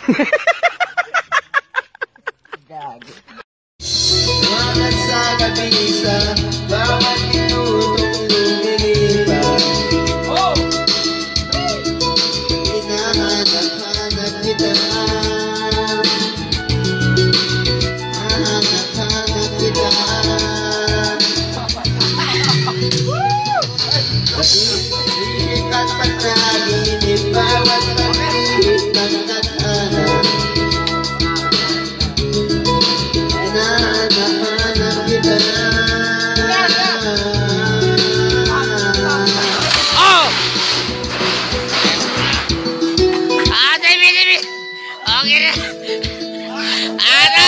Gag. Sumangat sa kabisa, bawat minutong lumilipas. Oh! Hinahanap-hanap kita. Hahanap-hanap kita. Sikat pagnaginip, bawat pag-ihip ng tadhana. Hinahanap-hanap kita. Oh! Baby! Okay na! Ano?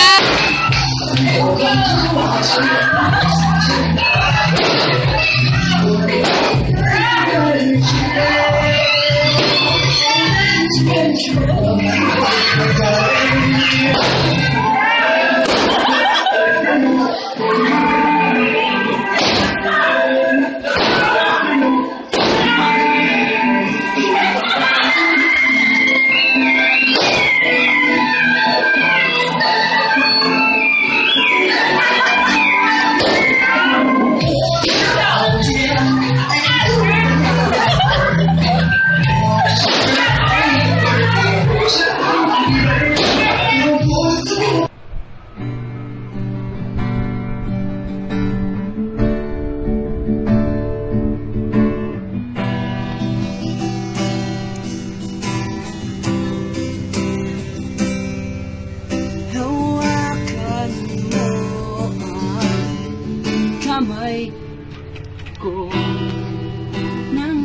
Kamay ko nang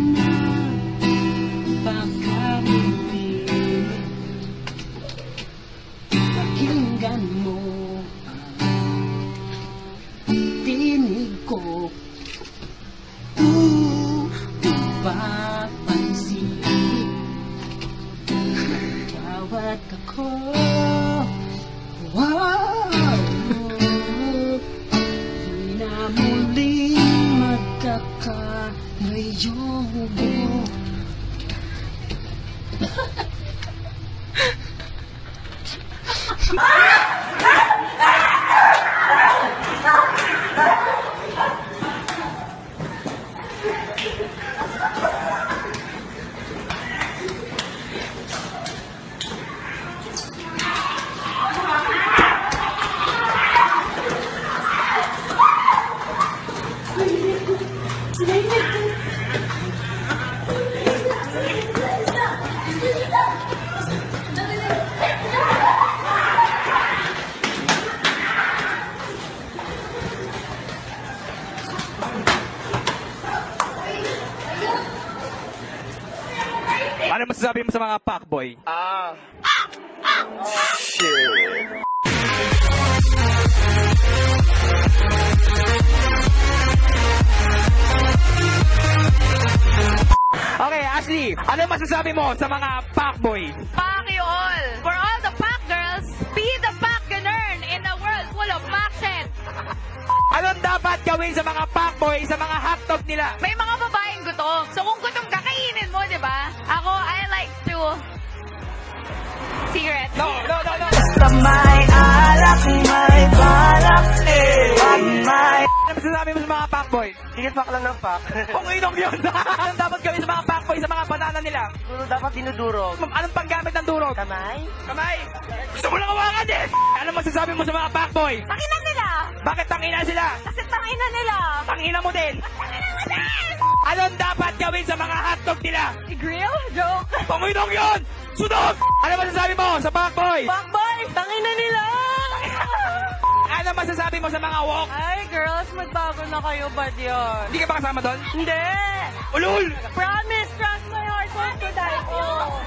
napakamuti. Pakinggan mo ang tinig ko. Papansin tawad ako. Wow! Muling magkakayong mo. Ano masasabi mo sa mga fuckboy? Shit. Okay, Ashley, ano masasabi mo sa mga fuckboy? Fuck you all! For all the fuck girls, be the fuck ganern in a world full of fuck shit! Anong dapat gawin sa mga fuckboy sa mga hotdog nila? May mga babaeng gutom. So kung gutom ka, kainin mo, di ba? Ako, I like to... Cigarette. No. Basta may alak, may balak, wag may... Ano masasabi mo sa mga fuckboy? Sige, fuck lang ng fuck. Kung inom yun, anong dapat gawin sa mga fuckboy sa mga banana nila? Siguro dapat dinudurog. Anong panggamit ng durog? Kamay? Kamay! Gusto mo lang hawakan din! Ano masasabi mo sa mga fuckboy? Tangina nila! Bakit tangina sila? Kasi tangina nila! Tangina mo din! Tangina mo din! Anong dapat gawin sa mga hotdog nila? I-grill? Joke? Panginong yun! Sunod! Ano masasabi mo sa fuckboy? Fuckboy! Tangina nila! Ano masasabi mo sa mga walk? Ay, girls, magbago na kayo ba yun? Hindi ka ba kasama doon? Hindi! Ulul! Promise, trust my heart, won't to die ko!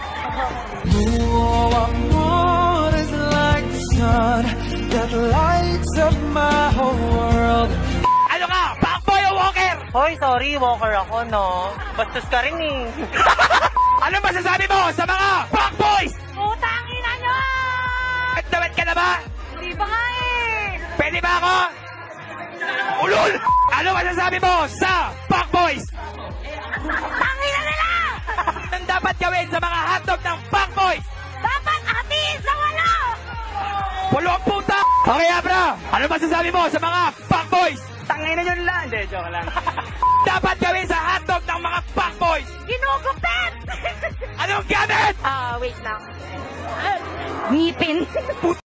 Amor is like the sun that lights up my whole world. Ano ka? Fuckboy o walker? Hoy, sorry, walker ako, no? Bastos ka rin eh. Ano masasabi mo sa mga fuckboys? Putangin na nyo! Damit ka na ba? Hindi ba nga eh? Pwede ba ako? Ulul! Ano masasabi mo sa fuckboys? Tangin na nila! Anong dapat gawin sa mga hotdog ng fuckboys? Dapat atin Pulo ang puta! Okay, Abra! Ano masasabi mo sa mga fuckboys? Tangina nyo lang. Hindi, joke lang. Dapat gawin sa hotdog ng mga fuckboys! Ginugupit! Anong gamit? Wait lang. Ngipin.